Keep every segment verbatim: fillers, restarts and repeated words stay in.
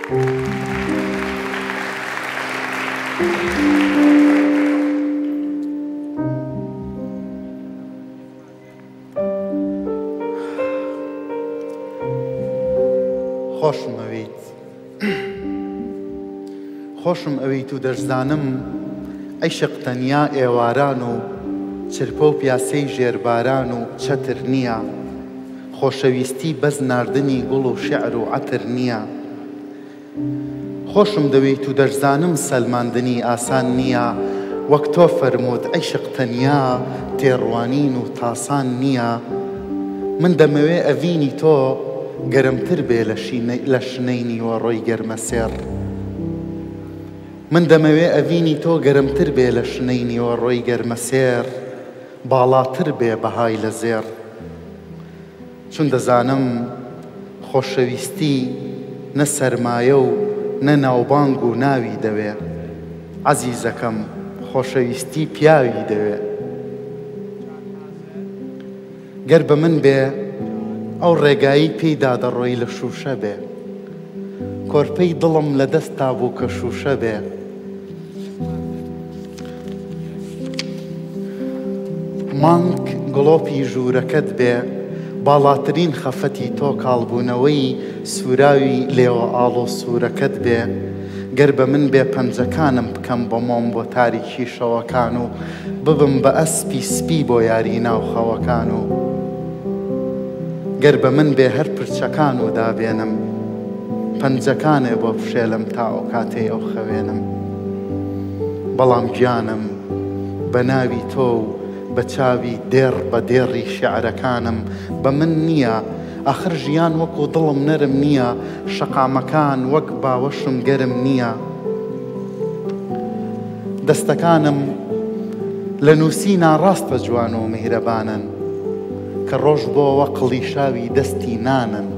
خۆشم ئەوەیت خۆشم ئەوەیت و دەشزانم عیشق تەنیا ئێواران و چرپە و پیاسەی ژێرباران و چەتر نییە، خۆشەویستی بەس ناردنی گوڵ و شێعر و عەتر نییە. خۆشم دەوێت و دەشزانم سەلماندنی ئاسان نییە، وەک تۆ فەرمووت عیشق تەنیا تێڕوانین و تاسان نییە. من دەمەوێ ئەڤینی تۆ گەرمتر بێ لە شنەی نیوەڕۆی گەرمە سێر. من دەمەوێ ئەڤینی تۆ گەرمتر بێ لە شنەی نیوەڕۆی گەرمە سێر، باڵاتر بێ بەهای لە زێر. چون دەزانم خۆشەویستی نە سەرمایە و نە ناوبانگ و ناوی دەوێ، عەزیزەکەم خۆشەویستی پیاوی دەوێ. گەر بە من بێ ئەو ڕێگایی پێیدا دەڕۆی لە شوشە بێ، کۆرپەی دڵم لە دەستا بوو کە شوشە بێ. مانگ گڵۆپی ژوورەکەت بێ، باڵاترین خەفەتی تۆ کاڵبوونەوەی سوراوی لێوە ئاڵ و سوورەکەت بێ. گەر بە من بێ پەنجەکانم بکەم بە مۆم بۆ تاریکی شەوەکان و ببم بە ئەسپی سپی بۆ یاری ناو خەوەکان و گەر بە من بێ هەر پرچەکان و دابێنم، پەنجەکانێ بۆ بشێلم تا ئەو کاتێ ئەو خەوێنم. بەڵام گیانم بە ناوی تۆ و بە چاوی دێڕ بە دێڕی شێعرەکانم بە من نییە. ئاخر ژیان وەکو دڵم نەرم نییە، شەقامەکان وەک باوەشم گەرم نییە. دەستەکانم لە نووسی ناڕاستە جوان و میهرەبانن، کە ڕۆژ بۆوە قڵیشاوی دەستی نانن.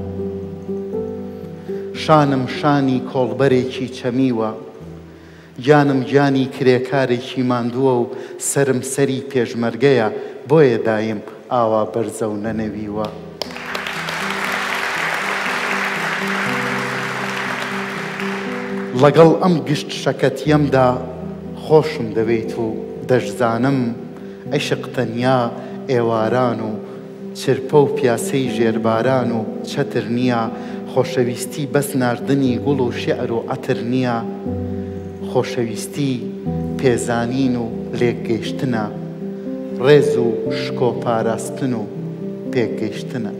شانم شانی کۆڵبەرێکی چەمیوە، گیانم گیانی کرێکارێکی ماندووە و سەرم سەری پێشمەرگەیە، بۆیە دایم ئاوا بەرزە و نەنەویوە. لەگەڵ ئەم گشت شەکەتیەمدا خۆشم دەوێت و دەشزانم عیشق تەنیا ئێواران و چرپە و پیاسەی ژێرباران و چەتر نییە. خۆشەویستی بەس ناردنی گوڵ و شێعر و عەتر نییە. خۆشەویستی پێزانین و لێکگەیشتنە، ڕێز و شکۆ پاراستن و پێکگەیشتنە.